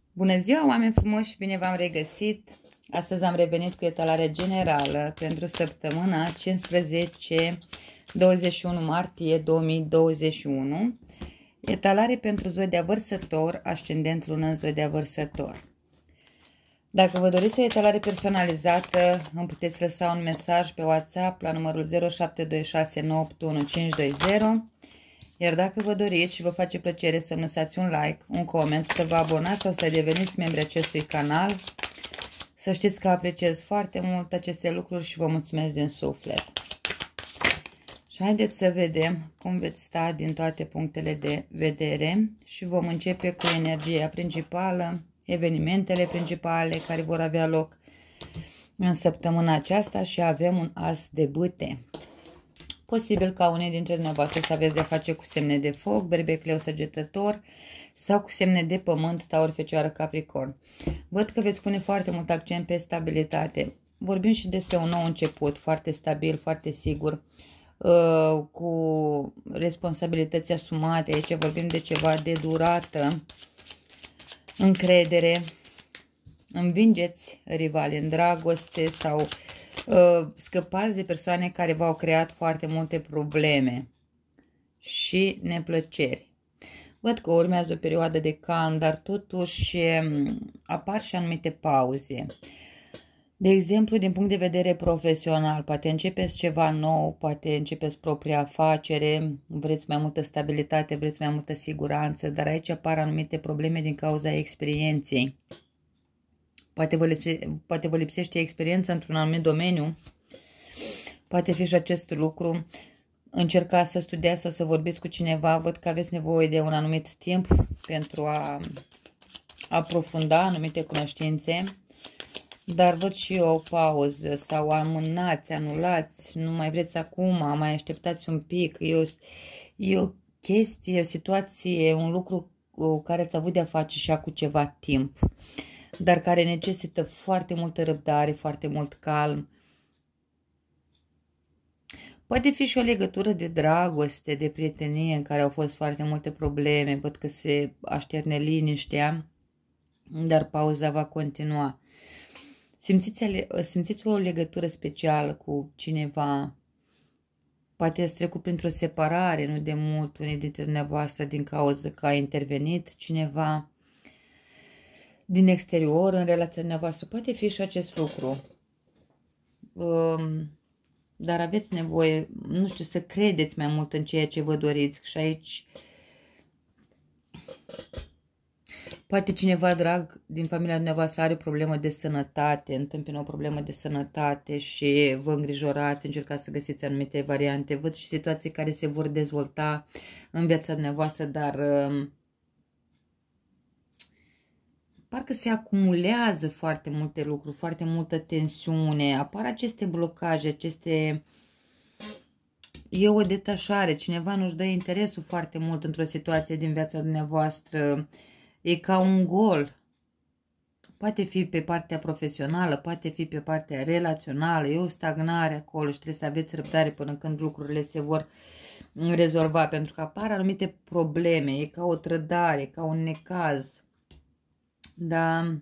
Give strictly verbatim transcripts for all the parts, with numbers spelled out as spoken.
Bună ziua, oameni frumoși, bine v-am regăsit. Astăzi am revenit cu etalarea generală pentru săptămâna cincisprezece douăzeci și unu martie două mii douăzeci și unu. Etalare pentru zodia Vărsător, ascendent lună în zodia Vărsător. Dacă vă doriți o etalare personalizată, îmi puteți lăsa un mesaj pe WhatsApp la numărul zero șapte doi șase nouă opt unu cinci doi zero. Iar dacă vă doriți și vă face plăcere să-mi lăsați un like, un coment, să vă abonați sau să deveniți membri acestui canal, să știți că apreciez foarte mult aceste lucruri și vă mulțumesc din suflet. Și haideți să vedem cum veți sta din toate punctele de vedere și vom începe cu energia principală, evenimentele principale care vor avea loc în săptămâna aceasta și avem un as de bâte. Posibil ca unii dintre dumneavoastră să aveți de-a face cu semne de foc, berbec, leu, săgetător sau cu semne de pământ, taur, fecioară, capricorn. Văd că veți pune foarte mult accent pe stabilitate. Vorbim și despre un nou început, foarte stabil, foarte sigur, cu responsabilități asumate. Aici vorbim de ceva de durată, încredere, învingeți rivali în dragoste sau scăpați de persoane care v-au creat foarte multe probleme și neplăceri. Văd că urmează o perioadă de calm, dar totuși apar și anumite pauze. De exemplu, din punct de vedere profesional, poate începeți ceva nou, poate începeți propria afacere, vreți mai multă stabilitate, vreți mai multă siguranță, dar aici apar anumite probleme din cauza experienței. Poate vă, lipse, poate vă lipsește experiența într-un anumit domeniu. Poate fi și acest lucru. Încercați să studiați sau să vorbiți cu cineva. Văd că aveți nevoie de un anumit timp pentru a aprofunda anumite cunoștințe. Dar văd și o pauză sau amânați, anulați. Nu mai vreți acum, mai așteptați un pic. E o, e o chestie, o situație, un lucru cu care ați avut de-a face și acum ceva timp, dar care necesită foarte multă răbdare, foarte mult calm. Poate fi și o legătură de dragoste, de prietenie, în care au fost foarte multe probleme. Văd că se așterne liniștea, dar pauza va continua. Simțiți, simțiți o legătură specială cu cineva. Poate ați trecut printr-o separare, nu de mult, unii dintre dumneavoastră, din cauza că a intervenit cineva din exterior în relația dumneavoastră. Poate fi și acest lucru. Um, dar aveți nevoie, nu știu, să credeți mai mult în ceea ce vă doriți. Și aici poate cineva drag din familia dumneavoastră are o problemă de sănătate, întâmpină o problemă de sănătate și vă îngrijorați, încercați să găsiți anumite variante. Văd și situații care se vor dezvolta în viața dumneavoastră, dar um, parcă se acumulează foarte multe lucruri, foarte multă tensiune, apar aceste blocaje, aceste... E o detașare, cineva nu-și dă interesul foarte mult într-o situație din viața dumneavoastră, e ca un gol. Poate fi pe partea profesională, poate fi pe partea relațională, e o stagnare acolo și trebuie să aveți răbdare până când lucrurile se vor rezolva, pentru că apar anumite probleme, e ca o trădare, ca un necaz. Da,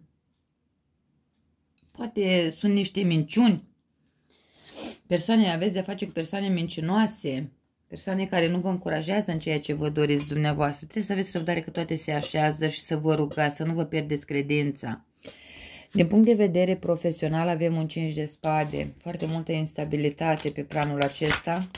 poate sunt niște minciuni. Persoane, aveți de-a face cu persoane mincinoase, persoane care nu vă încurajează în ceea ce vă doriți dumneavoastră. Trebuie să aveți răbdare că toate se așează și să vă rugați, să nu vă pierdeți credința. Din punct de vedere profesional avem un cinci de spade, foarte multă instabilitate pe planul acesta.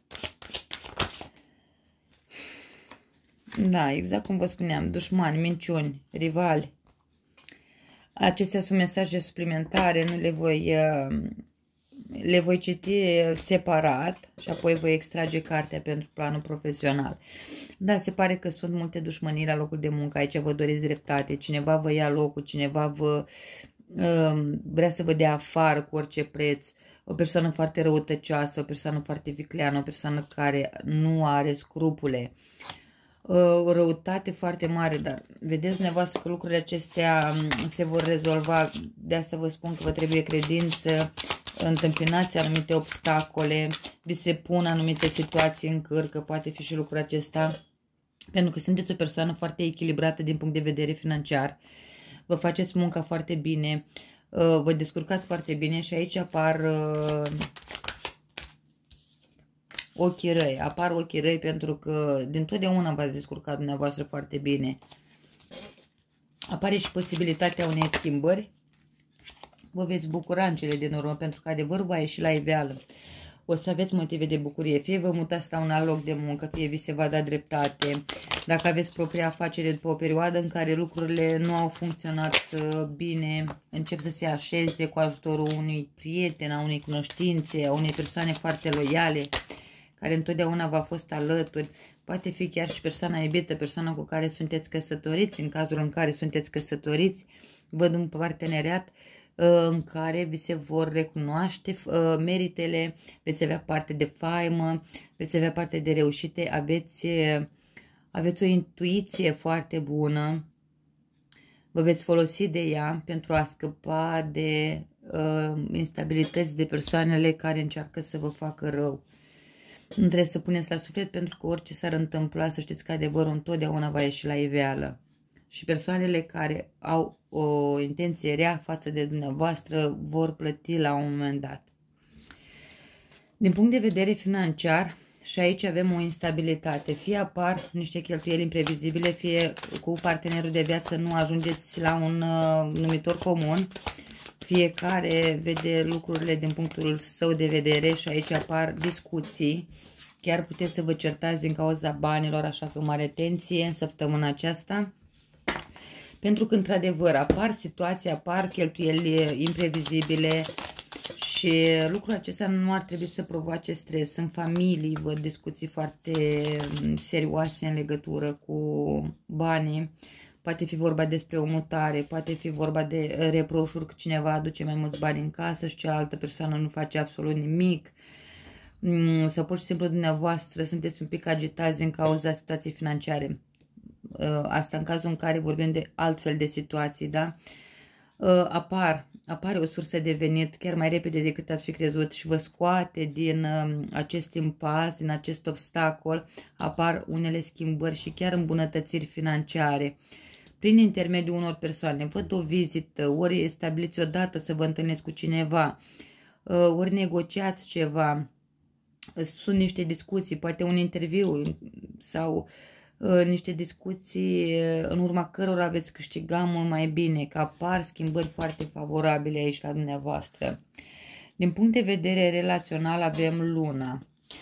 Da, exact cum vă spuneam, dușmani, minciuni, rivali. Acestea sunt mesaje suplimentare, nu le voi, le voi citi separat și apoi voi extrage cartea pentru planul profesional. Da, se pare că sunt multe dușmănii la locul de muncă, aici vă doriți dreptate, cineva vă ia locul, cineva vă vrea să vă dea afară cu orice preț, o persoană foarte răutăcioasă, o persoană foarte vicleană, o persoană care nu are scrupule. O răutate foarte mare, dar vedeți dumneavoastră că lucrurile acestea se vor rezolva. De asta vă spun că vă trebuie credință, întâmpinați anumite obstacole, vi se pun anumite situații în cârcă, poate fi și lucrul acesta, pentru că sunteți o persoană foarte echilibrată din punct de vedere financiar. vă faceți munca foarte bine, vă descurcați foarte bine și aici apar ochii răi. Apar ochii răi pentru că dintotdeauna v-ați descurcat dumneavoastră foarte bine. Apare și posibilitatea unei schimbări. Vă veți bucura în cele din urmă pentru că adevărul va ieși la iveală. O să aveți motive de bucurie. Fie vă mutați la un alt loc de muncă, fie vi se va da dreptate. Dacă aveți propria afacere după o perioadă în care lucrurile nu au funcționat bine, încep să se așeze cu ajutorul unui prieten, a unei cunoștințe, a unei persoane foarte loiale, care întotdeauna v-a fost alături. Poate fi chiar și persoana iubită, persoana cu care sunteți căsătoriți. În cazul în care sunteți căsătoriți, văd un parteneriat în care vi se vor recunoaște meritele, veți avea parte de faimă, veți avea parte de reușite, aveți, aveți o intuiție foarte bună, vă veți folosi de ea pentru a scăpa de uh, instabilități, de persoanele care încearcă să vă facă rău. Nu trebuie să puneți la suflet pentru că orice s-ar întâmpla, să știți că adevărul întotdeauna va ieși la iveală. Și persoanele care au o intenție rea față de dumneavoastră vor plăti la un moment dat. Din punct de vedere financiar, și aici avem o instabilitate. Fie apar niște cheltuieli imprevizibile, fie cu partenerul de viață nu ajungeți la un uh, numitor comun. Fiecare vede lucrurile din punctul său de vedere și aici apar discuții. Chiar puteți să vă certați din cauza banilor, așa că mare atenție în săptămâna aceasta. Pentru că, într-adevăr, apar situații, apar cheltuieli imprevizibile și lucrul acesta nu ar trebui să provoace stres. În familii văd discuții foarte serioase în legătură cu banii. Poate fi vorba despre o mutare, poate fi vorba de reproșuri că cineva aduce mai mulți bani în casă și cealaltă persoană nu face absolut nimic. Sau pur și simplu dumneavoastră sunteți un pic agitați din cauza situației financiare. Asta în cazul în care vorbim de altfel de situații, da? Apar, apare o sursă de venit chiar mai repede decât ați fi crezut și vă scoate din acest impas, din acest obstacol. Apar unele schimbări și chiar îmbunătățiri financiare prin intermediul unor persoane. Văd o vizită, ori stabiliți o dată să vă întâlniți cu cineva, ori negociați ceva. Sunt niște discuții, poate un interviu sau niște discuții în urma cărora veți câștiga mult mai bine, că apar schimbări foarte favorabile aici la dumneavoastră. Din punct de vedere relațional avem luna.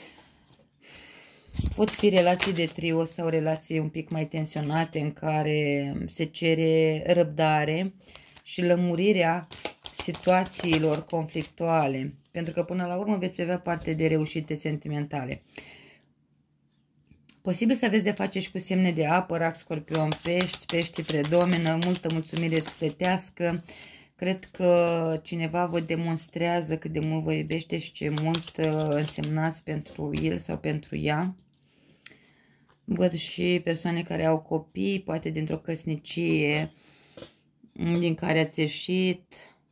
Pot fi relații de trio sau relații un pic mai tensionate în care se cere răbdare și lămurirea situațiilor conflictuale, pentru că până la urmă veți avea parte de reușite sentimentale. Posibil să aveți de face și cu semne de apă, rac, scorpion, pești, pești predomină, multă mulțumire sufletească. Cred că cineva vă demonstrează cât de mult vă iubește și ce mult însemnați pentru el sau pentru ea. Văd și persoane care au copii, poate dintr-o căsnicie din care ați ieșit.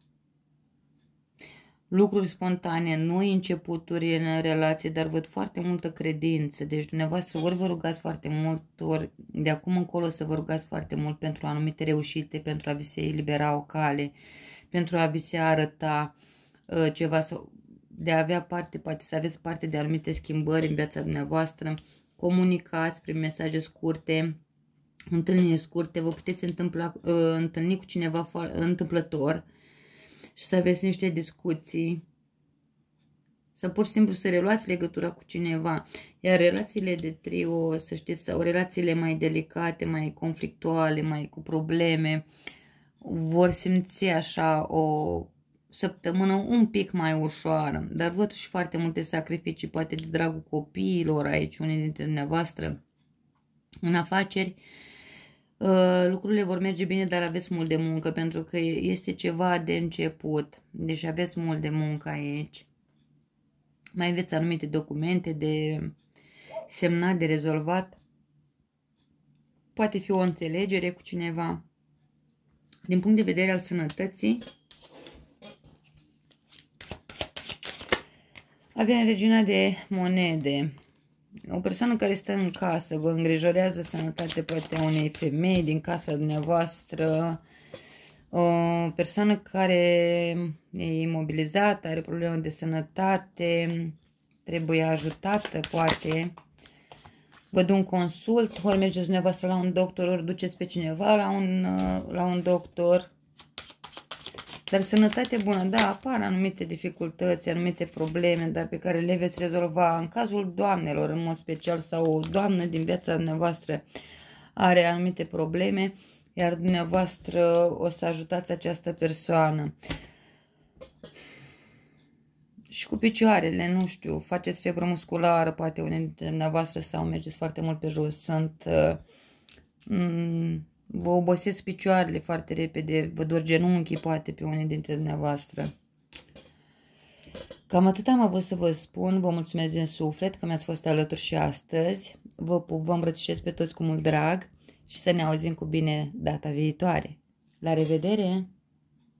Lucruri spontane, noi începuturi în relație, dar văd foarte multă credință. Deci dumneavoastră ori vă rugați foarte mult, ori de acum încolo să vă rugați foarte mult pentru anumite reușite, pentru a vi se elibera o cale, pentru a vi se arăta uh, ceva sau de a avea parte, poate să aveți parte de anumite schimbări în viața dumneavoastră. Comunicați prin mesaje scurte, întâlniri scurte, vă puteți întâmpla, uh, întâlni cu cineva întâmplător și să aveți niște discuții, sau pur și simplu să reluați legătura cu cineva. Iar relațiile de trio, să știți, sau relațiile mai delicate, mai conflictuale, mai cu probleme, vor simți așa o săptămână un pic mai ușoară. Dar văd și foarte multe sacrificii, poate de dragul copiilor aici, unii dintre dumneavoastră. În afaceri, lucrurile vor merge bine, dar aveți mult de muncă, pentru că este ceva de început. Deci aveți mult de muncă aici. Mai aveți anumite documente de semnat, de rezolvat. Poate fi o înțelegere cu cineva. Din punct de vedere al sănătății, avem regina de monede. O persoană care stă în casă, vă îngrijorează sănătatea poate a unei femei din casa dumneavoastră. O persoană care e imobilizată, are probleme de sănătate, trebuie ajutată, poate. Văd un consult, ori mergeți dumneavoastră la un doctor, ori duceți pe cineva la un, la un doctor. Dar sănătate bună, da, apar anumite dificultăți, anumite probleme, dar pe care le veți rezolva. În cazul doamnelor, în mod special, sau o doamnă din viața dumneavoastră are anumite probleme, iar dumneavoastră o să ajutați această persoană. Și cu picioarele, nu știu, faceți febră musculară, poate unii dintre dumneavoastră, sau mergeți foarte mult pe jos, sunt... Uh, vă obosiți picioarele foarte repede, vă dor genunchii, poate, pe unii dintre dumneavoastră. Cam atât am avut să vă spun, vă mulțumesc din suflet că mi-ați fost alături și astăzi. Vă pup, vă îmbrățișez pe toți cu mult drag și să ne auzim cu bine data viitoare. La revedere!